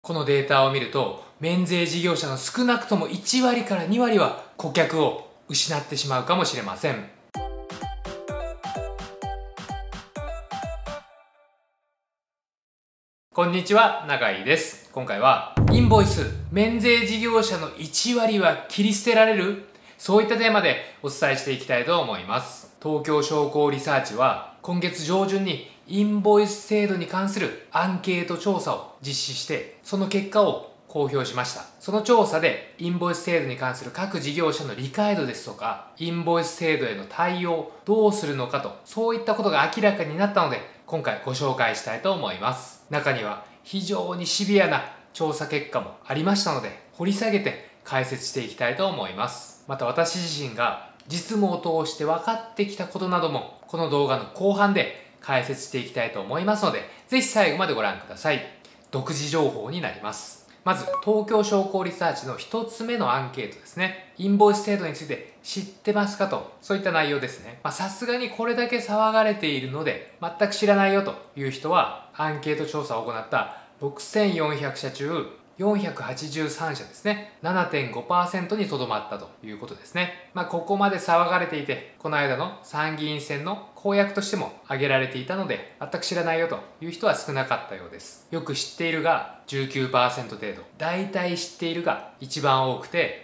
このデータを見ると、免税事業者の少なくとも1割から2割は顧客を失ってしまうかもしれません。こんにちは、永井です。今回は、インボイス、免税事業者の1割は切り捨てられる？そういったテーマでお伝えしていきたいと思います。東京商工リサーチは、今月上旬にインボイス制度に関するアンケート調査を実施して、その結果を公表しました。その調査で、インボイス制度に関する各事業者の理解度ですとか、インボイス制度への対応、どうするのかと、そういったことが明らかになったので、今回ご紹介したいと思います。中には非常にシビアな調査結果もありましたので、掘り下げて解説していきたいと思います。また私自身が実務を通して分かってきたことなども、この動画の後半で解説していきたいと思いますので、ぜひ最後までご覧ください。独自情報になります。まず、東京商工リサーチの一つ目のアンケートですね。インボイス制度について知ってますかと、そういった内容ですね。さすがにこれだけ騒がれているので、全く知らないよという人は、アンケート調査を行った6400社中、483社ですね。7.5% にとどまったということですね。ここまで騒がれていて、この間の参議院選の公約としても挙げられていたので、全く知らないよという人は少なかったようです。よく知っているが 19% 程度、大体知っているが一番多くて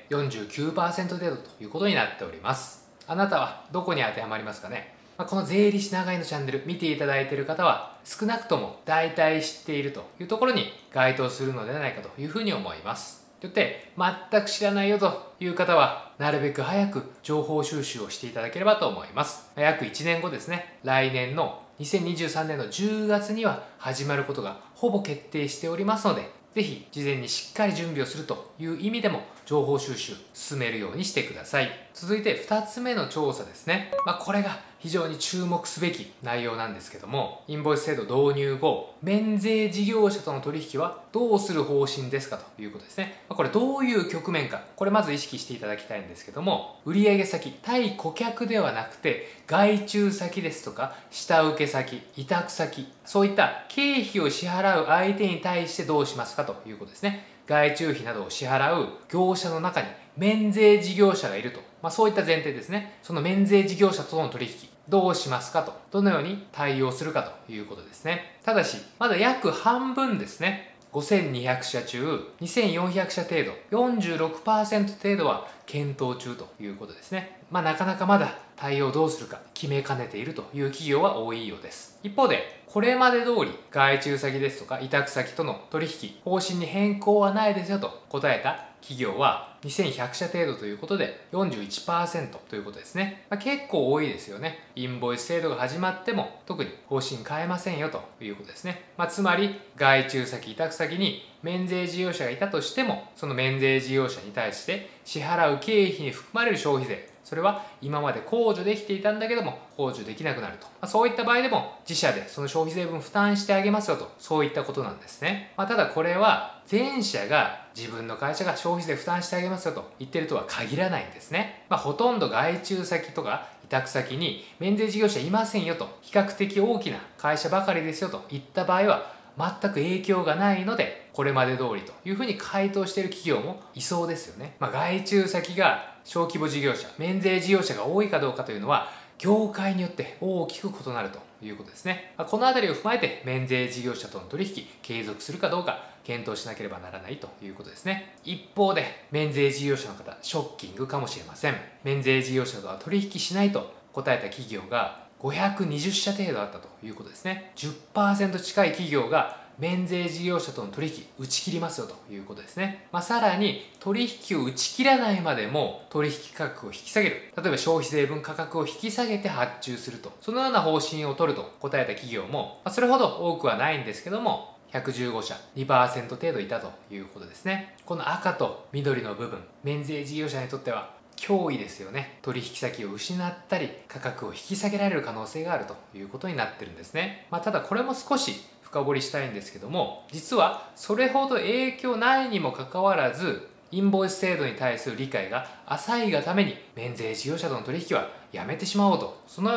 49% 程度ということになっております。あなたはどこに当てはまりますかね？この税理士長井のチャンネル見ていただいている方は少なくとも大体知っているというところに該当するのではないかというふうに思います。といって全く知らないよという方はなるべく早く情報収集をしていただければと思います。約1年後ですね、来年の2023年の10月には始まることがほぼ決定しておりますので、ぜひ事前にしっかり準備をするという意味でも情報収集進めるようにしてください。続いて2つ目の調査ですね。これが非常に注目すべき内容なんですけども、インボイス制度導入後、免税事業者との取引はどうする方針ですかということですね。これどういう局面か、これまず意識していただきたいんですけども、売上先、対顧客ではなくて、外注先ですとか、下請け先、委託先、そういった経費を支払う相手に対してどうしますかということですね。外注費などを支払う業者の中に免税事業者がいると。そういった前提ですね。その免税事業者との取引、どうしますかと。どのように対応するかということですね。ただし、まだ約半分ですね。5200社中2400社程度、46% 程度は検討中ということですね。なかなかまだ対応どうするか決めかねているという企業は多いようです。一方で、これまで通り外注先ですとか委託先との取引、方針に変更はないですよと答えた企業は2100社程度ということで 41% ということですね。結構多いですよね。インボイス制度が始まっても特に方針変えませんよということですね。つまり外注先委託先に免税事業者がいたとしても、その免税事業者に対して支払う経費に含まれる消費税、それは今まで控除できていたんだけども控除できなくなると、そういった場合でも自社でその消費税分負担してあげますよと、そういったことなんですね。ただこれは前者が自分の会社が消費税負担してあげますよと言ってるとは限らないんですね。ほとんど外注先とか委託先に免税事業者いませんよと、比較的大きな会社ばかりですよといった場合は全く影響がないので、これまで通りというふうに回答している企業もいそうですよね。外注先が小規模事業者、免税事業者が多いかどうかというのは、業界によって大きく異なるということですね。このあたりを踏まえて、免税事業者との取引、継続するかどうか検討しなければならないということですね。一方で、免税事業者の方、ショッキングかもしれません。免税事業者とは取引しないと答えた企業が520社程度あったということですね。10% 近い企業が免税事業者との取引打ち切りますよということですね。さらに取引を打ち切らないまでも取引価格を引き下げる。例えば消費税分価格を引き下げて発注すると。そのような方針を取ると答えた企業も、それほど多くはないんですけども、115社、2% 程度いたということですね。この赤と緑の部分、免税事業者にとっては脅威ですよね。取引先を失ったり価格を引き下げられる可能性があるということになってるんですね。ただこれも少し深掘りしたいんですけども、実はそれほど影響ないにもかかわらず、インボイス制度に対する理解が浅いがために免税事業者との取引はやめてしまおうと、そのように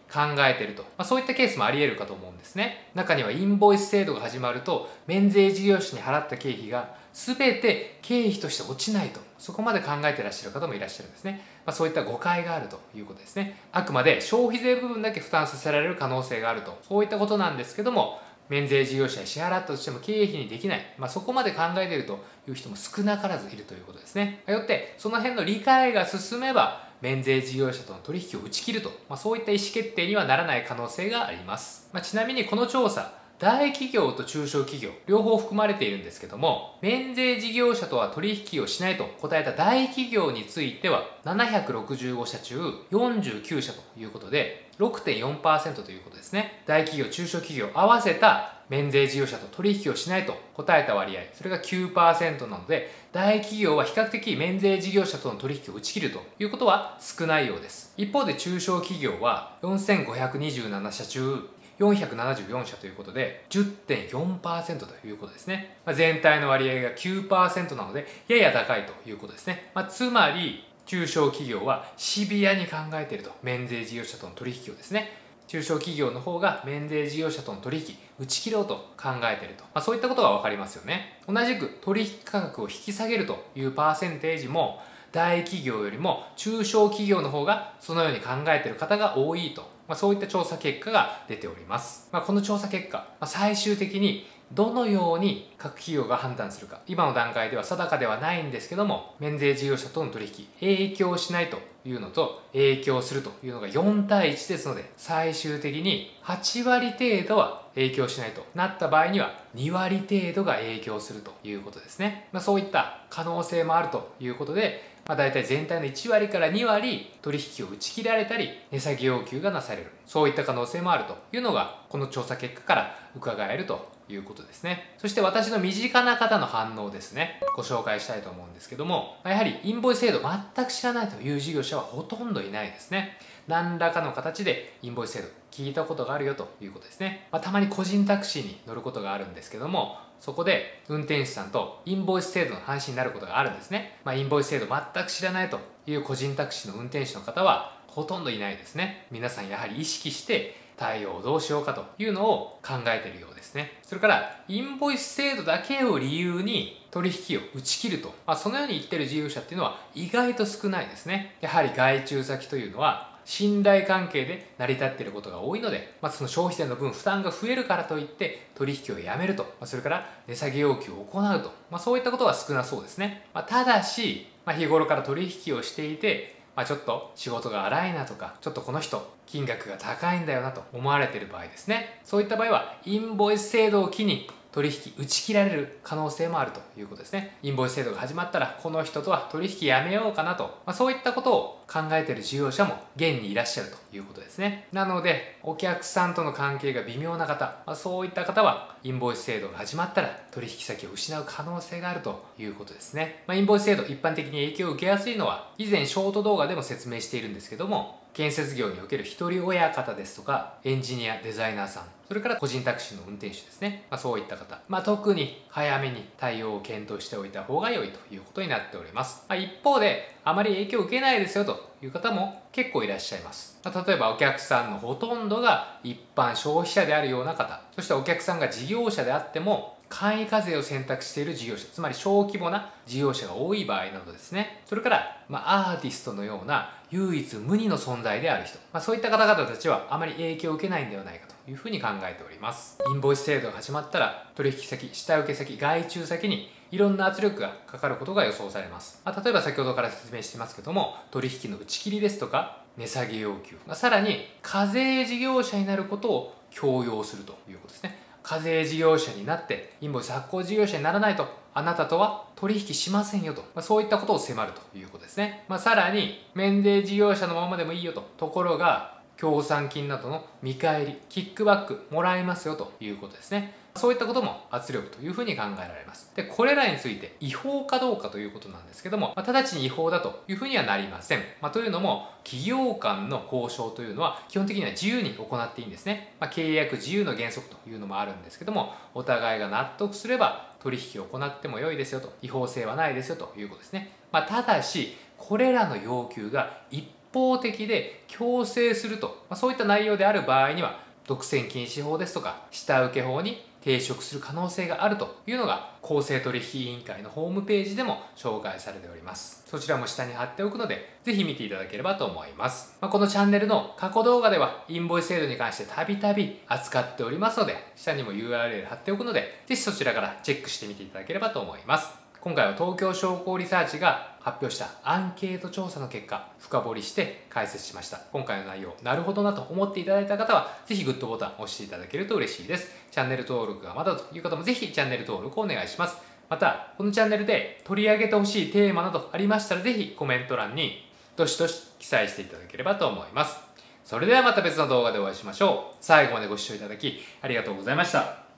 考えていると、そういったケースもあり得るかと思うんですね。中にはインボイス制度が始まると免税事業者に払った経費が全て経費として落ちないと、そこまで考えていらっしゃる方もいらっしゃるんですね。そういった誤解があるということですね。あくまで消費税部分だけ負担させられる可能性があると、そういったことなんですけども、免税事業者に支払ったとしても経費にできない、そこまで考えているという人も少なからずいるということですね。よってその辺の理解が進めば免税事業者との取引を打ち切ると、そういった意思決定にはならない可能性があります。ちなみにこの調査、大企業と中小企業両方含まれているんですけども、免税事業者とは取引をしないと答えた大企業については765社中49社ということで 6.4% ということですね。大企業中小企業合わせた免税事業者と取引をしないと答えた割合、それが 9% なので、大企業は比較的免税事業者との取引を打ち切るということは少ないようです。一方で中小企業は4527社中474社ということで 10.4% ということですね。全体の割合が 9% なのでやや高いということですね。つまり中小企業はシビアに考えていると、免税事業者との取引をですね。中小企業の方が免税事業者との取引打ち切ろうと考えていると、そういったことが分かりますよね。同じく取引価格を引き下げるというパーセンテージも大企業よりも中小企業の方がそのように考えている方が多いと、そういった調査結果が出ております。この調査結果、最終的にどのように各企業が判断するか、今の段階では定かではないんですけども、免税事業者との取引影響しないというのと影響するというのが4対1ですので、最終的に8割程度は影響しないとなった場合には2割程度が影響するということですね。そういった可能性もあるということで、大体全体の1割から2割取引を打ち切られたり値下げ要求がなされる、そういった可能性もあるというのがこの調査結果から伺えるということですね。そして私の身近な方の反応ですね、ご紹介したいと思うんですけども、やはりインボイス制度全く知らないという事業者はほとんどいないですね。何らかの形でインボイス制度聞いたことがあるよということですね。たまに個人タクシーに乗ることがあるんですけども、そこで運転手さんとインボイス制度の話になることがあるんですね。インボイス制度全く知らないという個人タクシーの運転手の方はほとんどいないですね。皆さんやはり意識して対応をどうしようかというのを考えているようですね。それからインボイス制度だけを理由に取引を打ち切ると、そのように言ってる事業者っていうのは意外と少ないですね。やはり外注先というのは信頼関係で成り立っていることが多いので、その消費税の分負担が増えるからといって取引をやめると、それから値下げ要求を行うと、そういったことは少なそうですね。ただし、日頃から取引をしていて、ちょっと仕事が荒いなとか、ちょっとこの人金額が高いんだよなと思われている場合ですね。そういった場合はインボイス制度を機に取引打ち切られる可能性もあるということですね。インボイス制度が始まったらこの人とは取引やめようかなと、そういったことを考えている事業者も現にいらっしゃるということですね。なのでお客さんとの関係が微妙な方、そういった方はインボイス制度が始まったら取引先を失う可能性があるということですね。インボイス制度一般的に影響を受けやすいのは以前ショート動画でも説明しているんですけども、建設業における一人親方ですとかエンジニアデザイナーさん、それから個人タクシーの運転手ですね、そういった方、特に早めに対応を検討しておいた方が良いということになっております。一方であまり影響を受けないですよという方も結構いらっしゃいます。例えばお客さんのほとんどが一般消費者であるような方、そしてお客さんが事業者であっても簡易課税を選択している事業者、つまり小規模な事業者が多い場合などですね。それからアーティストのような唯一無二の存在である人、そういった方々たちはあまり影響を受けないんではないかというふうに考えております。インボイス制度が始まったら取引先、下請け先、外注先にいろんな圧力がかかることが予想されます。例えば先ほどから説明してますけども、取引の打ち切りですとか値下げ要求、さらに課税事業者になることを強要するということですね。課税事業者になってインボイス発行事業者にならないとあなたとは取引しませんよと、そういったことを迫るということですね。さらに免税事業者のままでもいいよところが協賛金などの見返り、キックバックもらえますよということですね。そういったことも圧力というふうに考えられます。で、これらについて違法かどうかということなんですけども、直ちに違法だというふうにはなりません。というのも、企業間の交渉というのは基本的には自由に行っていいんですね。契約自由の原則というのもあるんですけども、お互いが納得すれば取引を行っても良いですよと、違法性はないですよということですね。ただし、これらの要求が一方的で強制すると、そういった内容である場合には独占禁止法ですとか下請法に抵触する可能性があるというのが公正取引委員会のホームページでも紹介されております。そちらも下に貼っておくのでぜひ見ていただければと思います。このチャンネルの過去動画ではインボイス制度に関してたびたび扱っておりますので、下にも URL 貼っておくのでぜひそちらからチェックしてみていただければと思います。今回は東京商工リサーチが発表したアンケート調査の結果深掘りして解説しました。今回の内容なるほどなと思っていただいた方はぜひグッドボタンを押していただけると嬉しいです。チャンネル登録がまだという方もぜひチャンネル登録をお願いします。またこのチャンネルで取り上げてほしいテーマなどありましたらぜひコメント欄にどしどし記載していただければと思います。それではまた別の動画でお会いしましょう。最後までご視聴いただきありがとうございました。